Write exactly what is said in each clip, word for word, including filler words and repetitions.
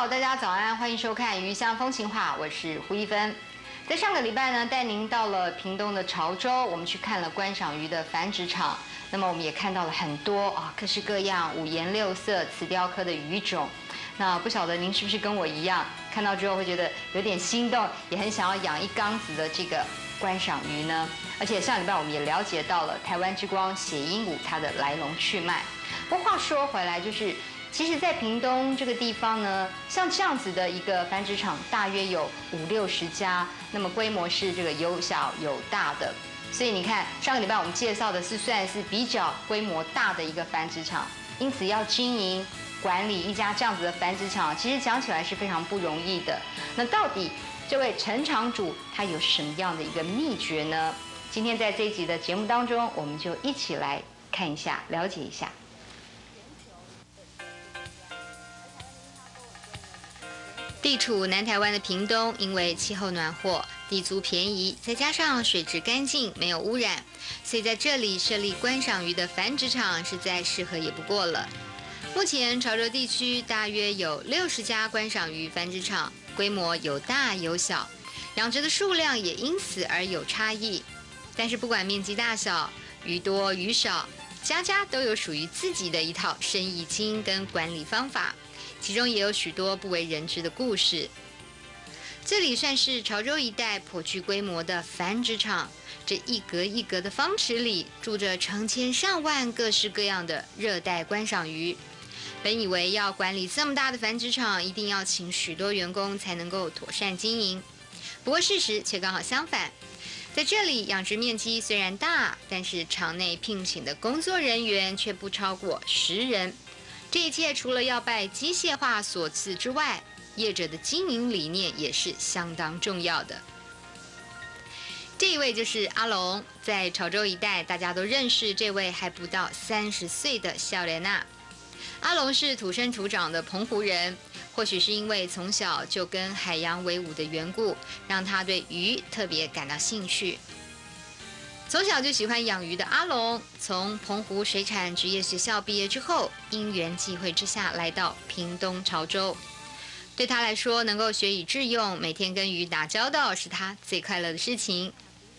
大家早安，欢迎收看《鱼香风情话》，我是胡一芬。在上个礼拜呢，带您到了屏东的潮州，我们去看了观赏鱼的繁殖场。那么我们也看到了很多啊，各式各样、五颜六色、瓷雕科的鱼种。那不晓得您是不是跟我一样，看到之后会觉得有点心动，也很想要养一缸子的这个观赏鱼呢？而且上礼拜我们也了解到了台湾之光血鹦鹉它的来龙去脉。不过话说回来，就是其实，在屏东这个地方呢，像这样子的一个繁殖场，大约有五六十家，那么规模是这个有小有大的。所以你看，上个礼拜我们介绍的是算是比较规模大的一个繁殖场，因此要经营管理一家这样子的繁殖场，其实讲起来是非常不容易的。那到底这位陈场主他有什么样的一个秘诀呢？今天在这一集的节目当中，我们就一起来看一下，了解一下。地处南台湾的屏东，因为气候暖和、地租便宜，再加上水质干净、没有污染，所以在这里设立观赏鱼的繁殖场是再适合也不过了。目前潮州地区大约有六十家观赏鱼繁殖场，规模有大有小，养殖的数量也因此而有差异。但是不管面积大小、鱼多鱼少，家家都有属于自己的一套生意经跟管理方法。其中也有许多不为人知的故事。这里算是潮州一带颇具规模的繁殖场，这一格一格的方池里住着成千上万各式各样的热带观赏鱼。本以为要管理这么大的繁殖场，一定要请许多员工才能够妥善经营。不过事实却刚好相反，在这里养殖面积虽然大，但是场内聘请的工作人员却不超过十人。这一切除了要拜机械化所赐之外，业者的经营理念也是相当重要的。这一位就是阿龙，在潮州一带大家都认识这位还不到三十岁的少年啊。阿龙是土生土长的澎湖人，或许是因为从小就跟海洋为伍的缘故，让他对鱼特别感到兴趣。从小就喜欢养鱼的阿龙，从澎湖水产职业学校毕业之后，因缘际会之下来到屏东潮州。对他来说，能够学以致用，每天跟鱼打交道，是他最快乐的事情。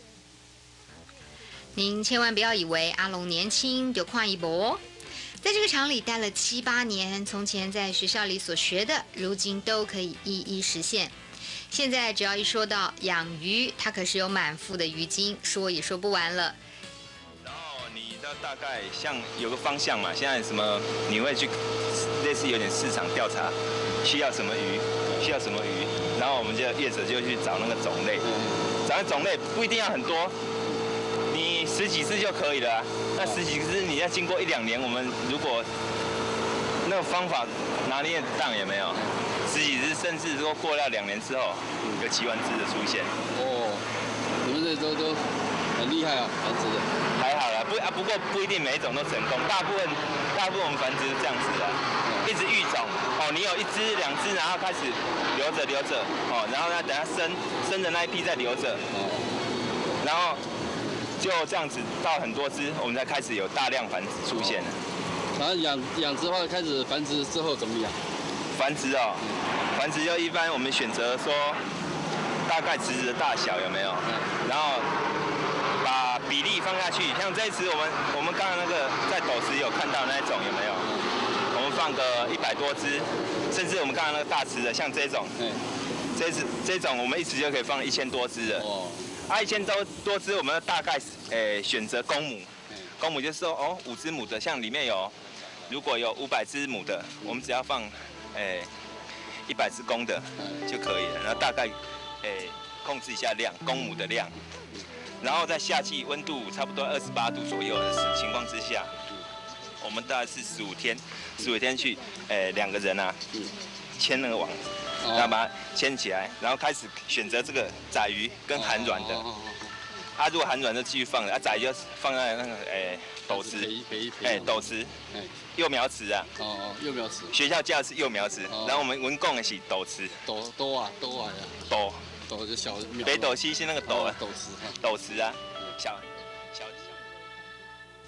您千万不要以为阿龙年轻就看一波，在这个厂里待了七八年，从前在学校里所学的，如今都可以一一实现。现在只要一说到养鱼，他可是有满腹的鱼精，说也说不完了。 然后你的大概像有个方向嘛，现在什么你会去类似有点市场调查，需要什么鱼，需要什么鱼，然后我们就业者就去找那个种类，找那种类不一定要很多，你十几只就可以了、啊。那十几只你要经过一两年，我们如果那个方法拿捏得当也没有。十几只，甚至说过了两年之后，有几万只的出现。哦， 你们这都都很厉害啊，繁殖的。 还好啦，不啊，不过不一定每一种都成功，大部分大部分我们繁殖是这样子的，一直育种。哦，你有一只两只，然后开始留着留着，哦，然后呢等它生生的那一批再留着，然后就这样子到很多只，我们才开始有大量繁殖出现了。 然后养养殖的话，开始繁殖之后怎么养？ 繁殖哦，繁殖就一般我们选择说大概池子的大小有没有，然后把比例放下去。像这一池我们我们刚刚那个在斗池有看到那一种有没有？我们放个一百多只，甚至我们刚刚那个大池的，像这种，这只这种我们一池就可以放一千多只了。哦，啊一千多多只，我们大概诶选择公母，公母就是说哦五只母的，像里面有如果有五百只母的，我们只要放。诶，一百只公的就可以了，然后大概诶控制一下量，公母的量，然后在夏季温度差不多二十八度左右的情况之下，我们大概是十五天，十五天去诶两个人啊牵那个网，然后把它牵起来，然后开始选择这个仔鱼跟含卵的，啊如果含卵就继续放了，啊仔鱼就放在那个诶斗池，诶斗池。幼苗池啊， 哦哦，幼苗池， 学校叫的是幼苗池，哦、然后我们文贡的是斗池， 斗斗啊斗啊呀， 斗斗就小北斗西是那个斗啊， 斗池， 斗池啊，小小小。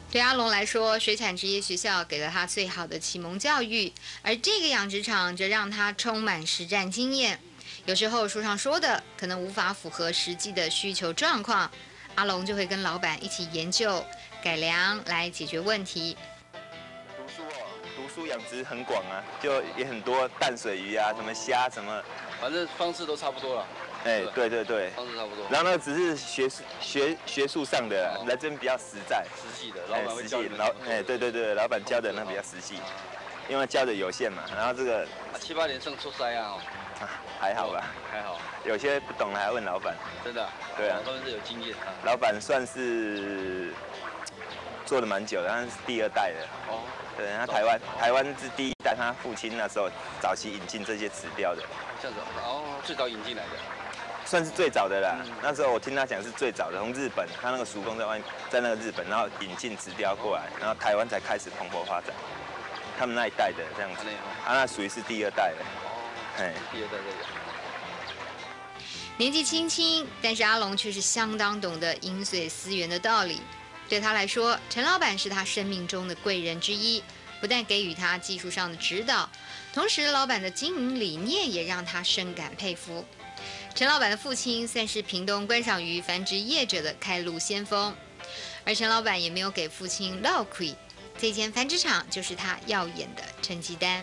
对阿龙来说，水产职业学校给了他最好的启蒙教育，而这个养殖场则让他充满实战经验。有时候书上说的可能无法符合实际的需求状况，阿龙就会跟老板一起研究、改良来解决问题。 读书哦，读书养殖很广啊，就也很多淡水鱼啊，什么虾什么， 反正方式都差不多了。 哎，对对对， 方式差不多。 然后那个只是学术学学术上的， 哦、 来这边比较实在， 实际的，老板会教你。 老哎，对对对，老板教的那比较实际，因为教的有限嘛。然后这个、 啊、七八年剩出塞啊、哦， 啊，还好吧， 还好。 有些不懂还要问老板。 真的、啊？ 对啊， 都是有经验啊。 老板算是做了蛮久的，他是第二代的。哦。对，他台湾台湾是第一代，他父亲那时候早期引进这些指标的。 这样子哦，最早引进来的。 算是最早的啦，嗯、那时候我听他讲是最早的，从日本，他那个叔公在外，在那个日本，然后引进指标过来，然后台湾才开始蓬勃发展。他们那一代的这样子，他、啊、那属于是第二代的。哦，哎， 第二代这个。 年纪轻轻，但是阿龙却是相当懂得饮水思源的道理。对他来说，陈老板是他生命中的贵人之一，不但给予他技术上的指导，同时老板的经营理念也让他深感佩服。陈老板的父亲算是屏东观赏鱼繁殖业者的开路先锋，而陈老板也没有给父亲落亏，这间繁殖场就是他耀眼的成绩单。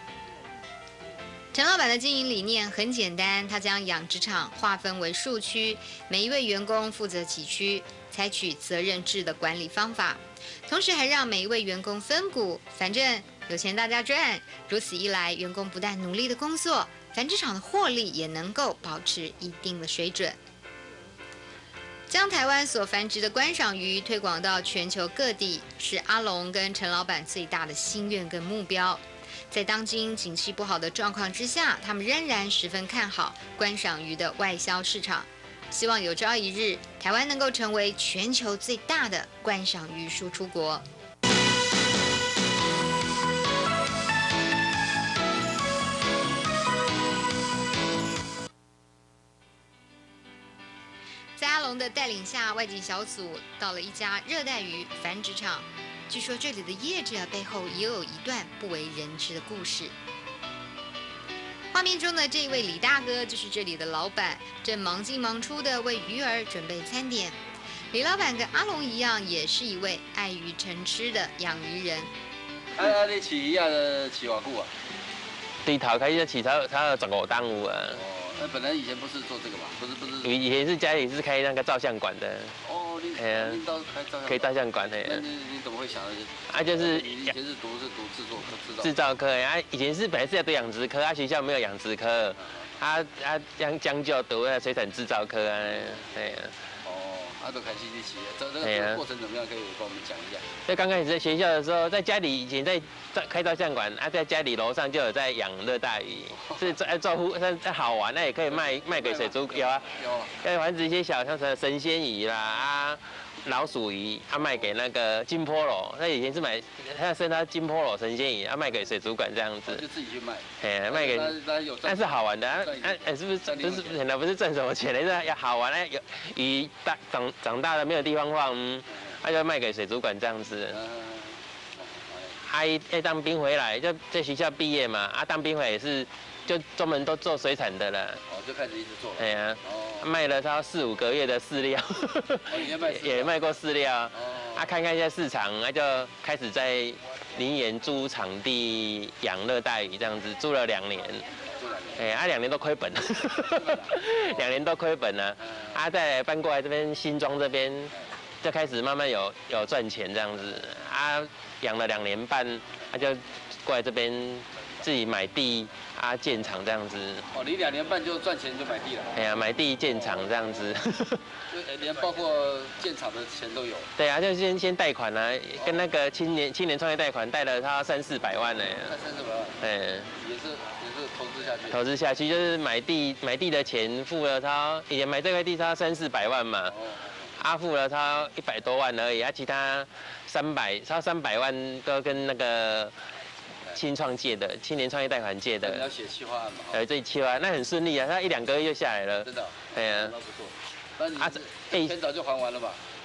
陈老板的经营理念很简单，他将养殖场划分为数区，每一位员工负责几区，采取责任制的管理方法，同时还让每一位员工分股，反正有钱大家赚。如此一来，员工不但努力的工作，繁殖场的获利也能够保持一定的水准。将台湾所繁殖的观赏鱼推广到全球各地，是阿龙跟陈老板最大的心愿跟目标。在当今景气不好的状况之下，他们仍然十分看好观赏鱼的外销市场，希望有朝一日台湾能够成为全球最大的观赏鱼输出国。在阿龙的带领下，外景小组到了一家热带鱼繁殖场。据说这里的业者背后也有一段不为人知的故事。画面中的这一位李大哥就是这里的老板，正忙进忙出的为鱼儿准备餐点。李老板跟阿龙一样，也是一位爱鱼成痴的养鱼人。 啊啊！你饲鱼啊，饲偌久啊？ 对头开始饲差差十五档有啊。 哦，那本来以前不是做这个嘛？不是不是。 以前是家里是开那个照相馆的。 哦，你哎呀，开照相馆的。 那你你怎么会想到？ 啊，就是以前是读是读制作科，制造。 制造科啊，以前是本来是要读养殖科，啊学校没有养殖科，啊啊将将就读那水产制造科啊，哎呀。 啊，都开始去洗，这这个过程怎么样？可以跟我们讲一下。 在刚开始在学校的时候，在家里以前在开照相馆啊，在家里楼上就有在养热带鱼，是在照顾，那好玩，那也可以卖卖给水族有啊， 有， 可以繁殖一些小像什么神仙鱼啦啊。老鼠鱼，啊卖给那个金波罗，他以前是买，他生他金波罗神仙鱼，啊卖给水族馆这样子， 就自己去卖， 哎，卖给，但是好玩的，啊哎是不是不是可能不是挣什么钱的，是要好玩的，有鱼大长长大了没有地方放，他就卖给水族馆这样子。阿姨哎当兵回来，就在学校毕业嘛，啊当兵回来也是。就专门都做水产的了， 哦，就开始一直做。 哎呀，哦、卖了他四五个月的饲料， 哦、也, 卖也卖过饲料。 哦， 啊，看看一下市场，那、啊、就开始在林园租场地养热带鱼，这样子租了两年。哎，啊，两年都亏本，两年都亏本了。啊，再搬过来这边新庄这边，就开始慢慢有有赚钱这样子。啊，养了两年半，他、啊、就过来这边自己买地。啊，建厂这样子。 哦，你两年半就赚钱就买地了。 哎呀，买地建厂这样子。 就连包括建厂的钱都有。 对啊，就先先贷款啊，跟那个青年青年创业贷款贷了他三四百万呢。 贷三四百万。 哎。 也是也是投资下去。 投资下去就是买地买地的钱付了他，以前买这块地他三四百万嘛。哦。啊，付了他一百多万而已，啊，其他三百超三百万都跟那个。青创借的，青年创业贷款借的。 你要写企划案嘛？ 呃，这企划那很顺利啊，他一两个月就下来了。 真的。 哎呀。 那不错。那你啊，这偏早就还完了吧？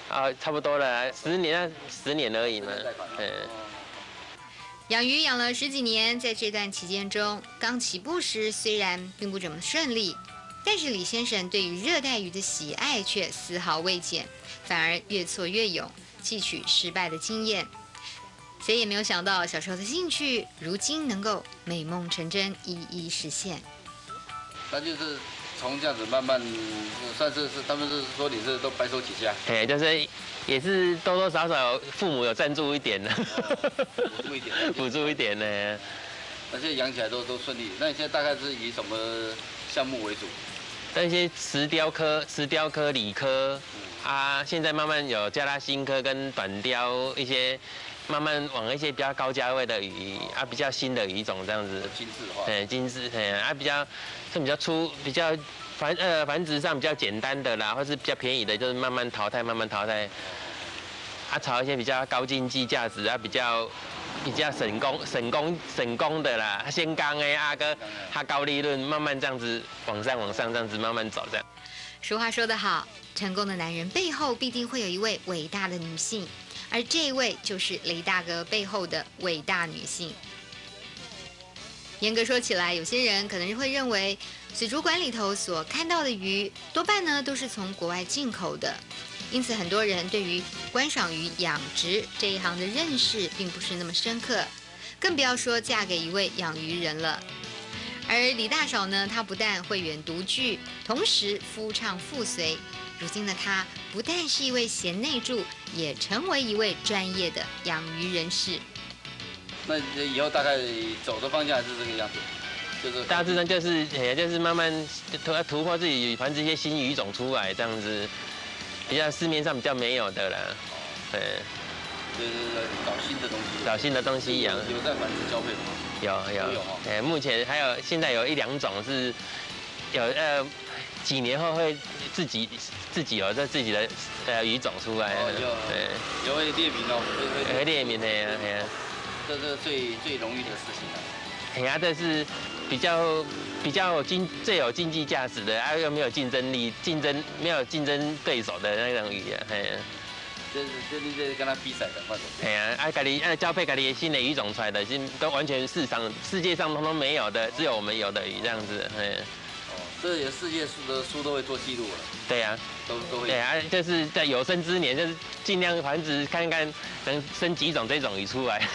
啊，差不多了，十年十年而已嘛。嗯。 养鱼养了十几年，在这段期间中，刚起步时虽然并不怎么顺利，但是李先生对于热带鱼的喜爱却丝毫未减，反而越挫越勇，汲取失败的经验。谁也没有想到，小时候的兴趣，如今能够美梦成真，一一实现。 那就是从这样子慢慢，算是是他们是说你是都白手起家。 哎，就是也是多多少少父母有赞助一点的， 补助一点， 补助一点呢。 那现在养起来都都顺利。那你现在大概是以什么项目为主？ 那些石雕科、石雕科、理科、嗯、啊，现在慢慢有加拉新科跟短雕一些。慢慢往一些比较高价位的鱼啊，比较新的鱼种这样子， 精致化， 对，精致，对啊，比较是比较粗，比较繁呃繁殖上比较简单的啦，或是比较便宜的，就是慢慢淘汰，慢慢淘汰。啊，炒一些比较高经济价值啊，比较比较省工、省工、省工的啦，先刚的啊个，它高利润，慢慢这样子往上往上这样子慢慢走这样。 俗话说得好，成功的男人背后必定会有一位伟大的女性。而这一位就是雷大哥背后的伟大女性。严格说起来，有些人可能会认为，水族馆里头所看到的鱼，多半呢都是从国外进口的，因此很多人对于观赏鱼养殖这一行的认识并不是那么深刻，更不要说嫁给一位养鱼人了。而李大嫂呢，她不但慧远独具，同时夫唱妇随。如今的她不但是一位贤内助，也成为一位专业的养鱼人士。 那以后大概走的方向还是这个样子，就是大致上就是也就是慢慢突突破自己繁殖一些新鱼种出来，这样子比较市面上比较没有的啦。对， 就是找新的东西， 找新的东西养。 有在繁殖交配吗？ 有有有。 哎，目前还有现在有一两种是有呃。几年后会自己自己有这自己的呃鱼种出来， 哦，对，有会列名哦， 会列名的呀，哎呀， 这是最最容易的事情了。 哎呀，这是比较比较有经最有经济价值的，啊又没有竞争力，竞争没有竞争对手的那种鱼啊，哎呀， 这是这你这跟他比赛的话， 哎呀，啊家己啊交配家己新的鱼种出来的，是都完全市场世界上通通没有的，只有我们有的鱼这样子，哎。 这也世界的书都会做记录了。 对呀、啊， 都都会。 对啊，就是在有生之年，就是尽量繁殖，看看能生几种这种鱼出来。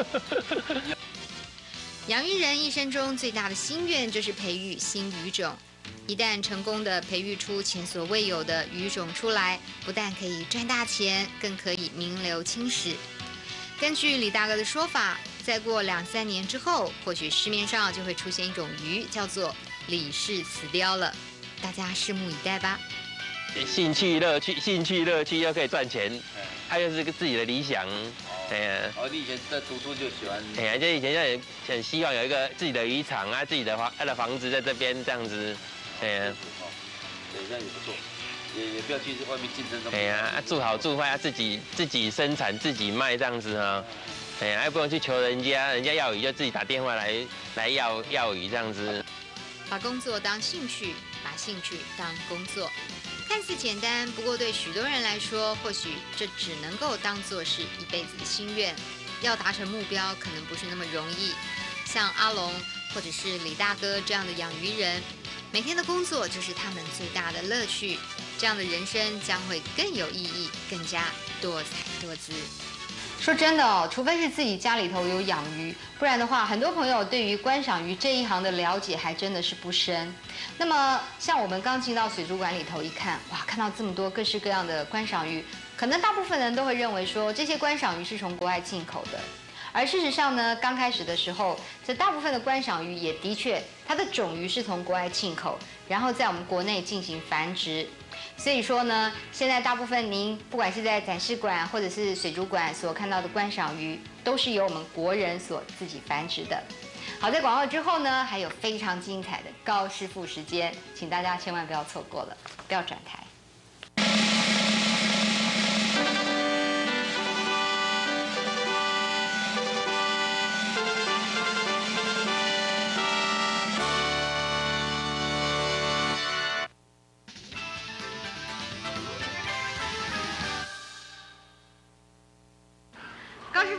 养鱼人一生中最大的心愿就是培育新鱼种。一旦成功的培育出前所未有的鱼种出来，不但可以赚大钱，更可以名留青史。根据李大哥的说法，再过两三年之后，或许市面上就会出现一种鱼，叫做李氏瓷雕了，大家拭目以待吧。 兴趣乐趣，兴趣乐趣又可以赚钱，它又是个自己的理想。哎呀， 哦，你以前在读书就喜欢？ 哎呀，就以前就很很希望有一个自己的渔场啊，自己的房，他的房子在这边这样子。哎呀， 对，这样也不错，也也不要去外面竞争。 哎呀，住好住坏，自己自己生产自己卖这样子啊。哎呀，还不用去求人家，人家要鱼就自己打电话来来要要鱼这样子。 把工作当兴趣，把兴趣当工作，看似简单，不过对许多人来说，或许这只能够当作是一辈子的心愿。要达成目标，可能不是那么容易。像阿龙或者是李大哥这样的养鱼人，每天的工作就是他们最大的乐趣。这样的人生将会更有意义，更加多彩多姿。说真的哦，除非是自己家里头有养鱼，不然的话，很多朋友对于观赏鱼这一行的了解还真的是不深。那么，像我们刚进到水族馆里头一看，哇，看到这么多各式各样的观赏鱼，可能大部分人都会认为说，这些观赏鱼是从国外进口的。而事实上呢，刚开始的时候，这大部分的观赏鱼也的确，它的种鱼是从国外进口，然后在我们国内进行繁殖。所以说呢，现在大部分您不管是在展示馆或者是水族馆所看到的观赏鱼，都是由我们国人所自己繁殖的。好，在广告之后呢，还有非常精彩的高师傅时间，请大家千万不要错过了，不要转台。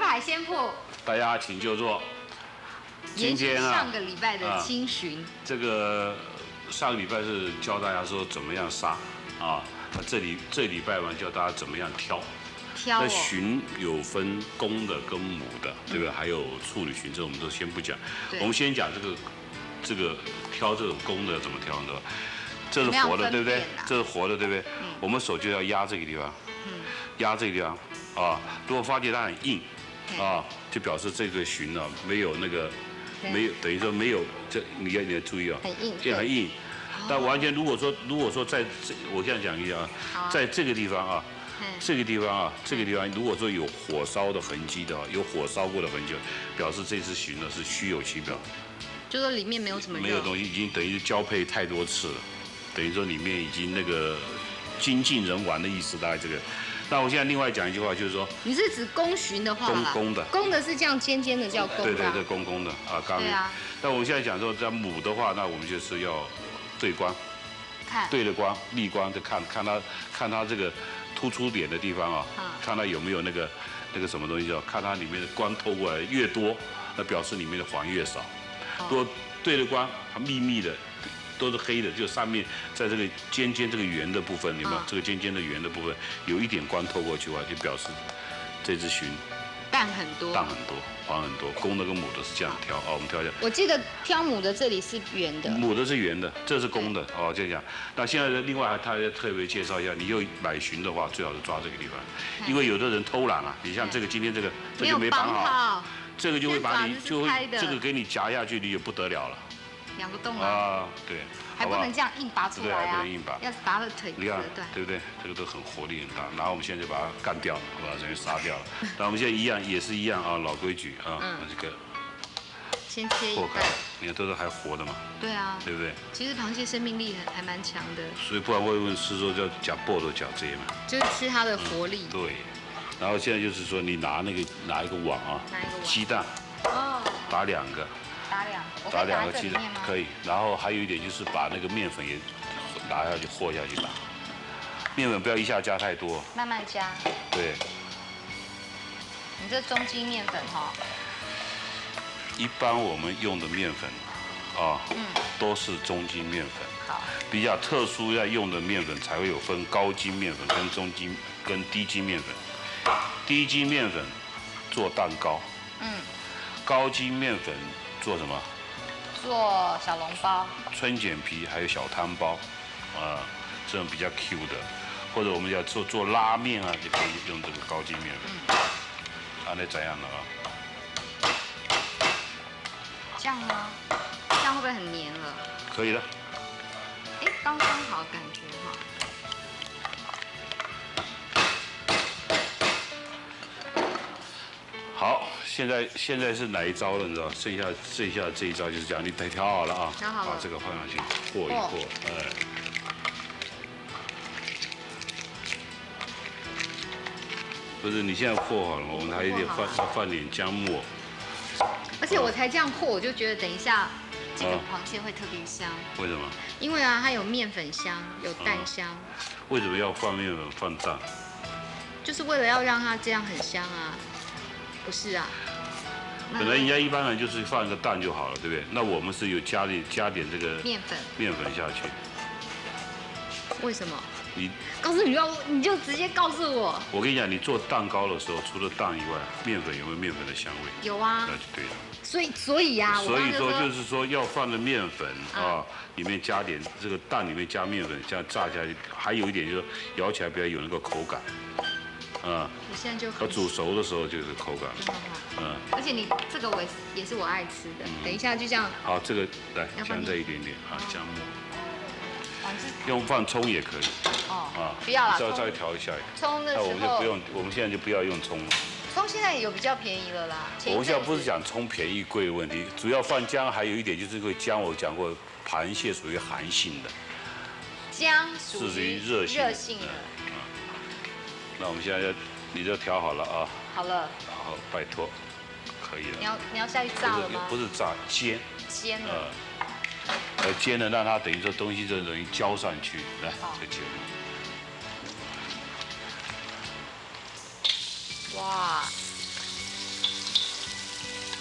海鲜铺， 大家请就坐。今天啊， 上个礼拜的青鲟， 这个上个礼拜是教大家说怎么样杀啊，这里这礼拜嘛教大家怎么样挑。 挑、哦。 那鲟有分公的跟母的，对不对？还有处女鲟，这我们都先不讲。我们先讲这个这个挑这种公的怎么挑，对吧？这是活的，对不对？这是活的，对不对？嗯、我们手就要压这个地方，嗯、压这个地方啊。如果发觉它很硬啊，就表示这个鲟呢没有那个没有，等于说没有这，你要你要注意啊， 很硬， 这很硬。但完全如果说如果说在这，我这样讲一下啊，在这个地方啊。这个地方啊，这个地方如果说有火烧的痕迹的，有火烧过的痕迹，表示这只鲟呢是虚有其表， 就说里面没有什么肉， 没有东西，已经等于交配太多次了，等于说里面已经那个精尽人亡的意思，大概这个。那我现在另外讲一句话，就是说， 你是指公鲟的话公公的， 公的是这样尖尖的叫公的， 对对对，公公的啊，刚。 对啊。 那我们现在讲说，在母的话，那我们就是要对光，看对着光，逆光就看看它看它这个。突出点的地方啊，看它有没有那个那个什么东西哦，看它里面的光透过来越多，那表示里面的黄越少。如果对着光，它密密的都是黑的，就上面在这个尖尖这个圆的部分，有没有？这个尖尖的圆的部分有一点光透过去的话，就表示这只鲟淡很多， 淡很多，黄很多。公的跟母的是这样挑哦，我们挑一下。 我记得挑母的这里是圆的， 母的是圆的，这是公的哦，这样。那现在另外他要特别介绍一下，你又买鲟的话，最好是抓这个地方，因为有的人偷懒啊，你像这个今天这个这就没绑好，这个就会把你就会这个给你夹下去，你也不得了了， 养不动了啊，对。 还不能这样硬拔出来啊！ 对，还不能硬拔， 要是拔了腿折断， 对不对？这个都很活力很大。然后我们现在就把它干掉了，把它直接杀掉了。但我们现在一样，也是一样啊，老规矩啊，嗯、这个先切一半， 你看都是还活的嘛。 对啊， 对不对？ 其实螃蟹生命力还蛮强的。 所以不然会问是说叫假爆的假这嘛？ 就是吃它的活力、 嗯。对。然后现在就是说，你拿那个拿一个碗啊， 拿一个碗， 鸡蛋，哦，打两个。 打两个， 打两个鸡蛋可以，然后还有一点就是把那个面粉也拿下去和下去打，面粉不要一下加太多， 慢慢加。 对。 你这中筋面粉哈？ 一般我们用的面粉啊，嗯，都是中筋面粉。 好。 比较特殊要用的面粉才会有分高筋面粉跟中筋跟低筋面粉。低筋面粉做蛋糕，嗯，高筋面粉。做什么？ 做小笼包、 春卷皮，还有小汤包，啊，这种比较 Q 的，或者我们要做做拉面啊，就可以用这个高筋面粉。嗯、啊，那怎样了啊？ 这样吗？这样会不会很黏了？ 可以的。 哎，刚刚好感觉哈。 好。现在现在是哪一招了？你知道？剩下剩下这一招就是这样，你得调好了啊， 调好了， 把这个放上去，和一和，哎。不是，你现在和好了吗？我们还有点放放点姜末。 而且我才这样和，我就觉得等一下这个螃蟹会特别香。 为什么？ 因为啊，它有面粉香，有蛋香。 为什么要放面粉放蛋？ 就是为了要让它这样很香啊。不是啊， 本来人家一般人就是放一个蛋就好了，对不对？那我们是有加点加点这个面粉面粉下去。 为什么？ 你告诉你要你就直接告诉我。 我跟你讲，你做蛋糕的时候，除了蛋以外，面粉有没有面粉的香味？ 有啊。 那就对了。 所以所以呀、啊， 所以说就是说要放的面粉啊，里面加点这个蛋里面加面粉，这样炸下去，还有一点就是咬起来比较有那个口感。啊， 你现在就要煮熟的时候就是口感， 嗯，而且你这个我也是我爱吃的，等一下就这样。 好，这个来姜这一点点啊，姜末，用放葱也可以。 哦，啊，不要了， 稍微稍微调一下。 葱的时候， 那我们就不用，我们现在就不要用葱了。 葱现在有比较便宜了啦。 我们现在不是讲葱便宜贵的问题，主要放姜还有一点就是会姜，我讲过，螃蟹属于寒性的， 姜属于热性热性的。 那我们现在要，你就调好了啊。 好了。 然后拜托，可以了。 你要你要下去炸了吗？ 不是炸，煎。 煎了。 呃，煎了让它等于说东西就容易浇上去，来，这煎。 哇。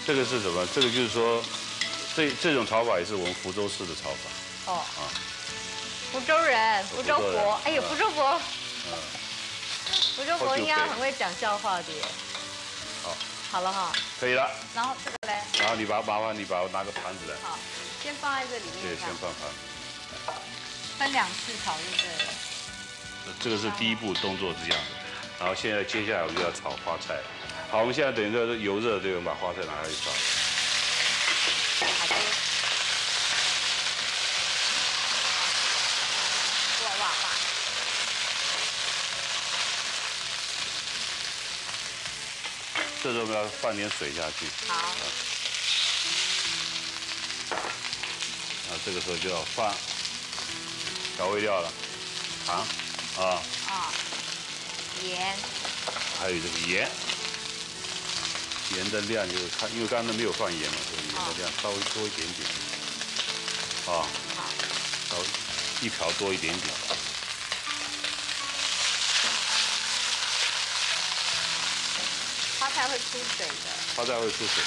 这个是什么？这个就是说，这这种炒法也是我们福州式的炒法。哦。啊。 福州人，福州伯，哎呦，福州伯。嗯。福州伯应该很会讲笑话的耶。好。好了哈。可以了。然后这个嘞？然后你把麻烦你把我拿个盘子来。好，先放在这里面。对，先放盘。分两次炒就对了。这个是第一步动作是这样的，然后现在接下来我们就要炒花菜。好，我们现在等一个油热，对，我们把花菜拿下去炒。好的。哇哇哇！这时候我们要放点水下去。好。啊，这个时候就要放调味料了，糖啊。啊。盐。还有这个盐。盐的量就是看，因为刚才没有放盐嘛，所以盐的量稍微多一点点。啊。好。稍微一瓢多一点点。花菜会出水的。花菜会出水。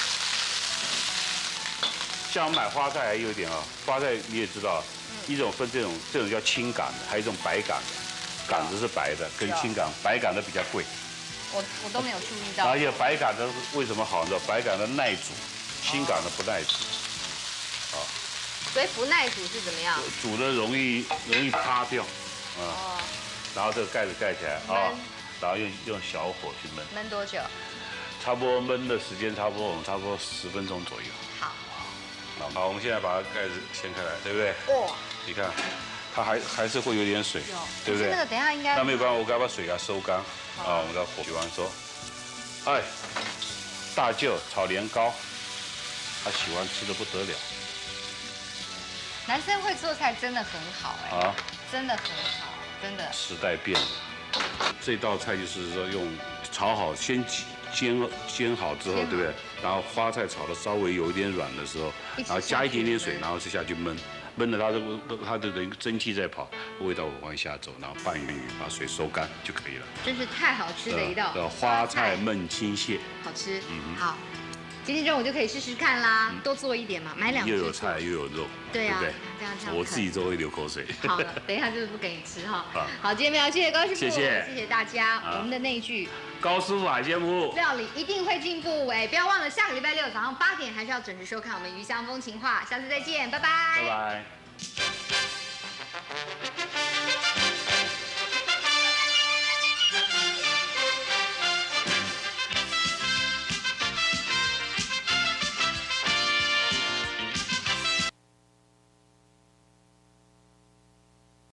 像我们买花菜还有一点啊，花菜你也知道，一种分这种这种叫青杆的，还有一种白杆的，杆子是白的，跟青杆白杆的比较贵。我我都没有注意到。而且白杆的为什么好呢？白杆的耐煮，青杆的不耐煮。啊。所以不耐煮是怎么样？煮的容易容易塌掉。啊。然后这个盖子盖起来啊，然后用用小火去焖。焖多久？差不多焖的时间差不多，我们差不多十分钟左右。好。好，我们现在把它盖子掀开来，对不对？哇！你看，它还还是会有点水，对不对？那个等一下应该。那没有关系，我该把水给它收干。啊，我们的火举完说，哎，大舅炒年糕，他喜欢吃的不得了。男生会做菜真的很好哎。啊。真的很好，真的。时代变了，这道菜就是说用炒好先挤。煎煎好之后，对不对？然后花菜炒的稍微有一点软的时候，然后加一点点水，然后就下去焖，焖了它的它的等于蒸汽在跑，味道往下走，然后拌匀匀，把水收干就可以了。真是太好吃的一道花菜焖青蟹，好吃。嗯好，今天中午就可以试试看啦，多做一点嘛，买两只。又有菜又有肉，对啊，这样这样。我自己都会流口水。好了，等一下就是不给你吃哈。好，今天非常谢谢高师傅，谢谢谢谢大家。我们的那一句。高师傅海鲜铺料理一定会进步，哎，不要忘了下个礼拜六早上八点还是要准时收看我们鱼香风情话，下次再见，拜拜，拜拜。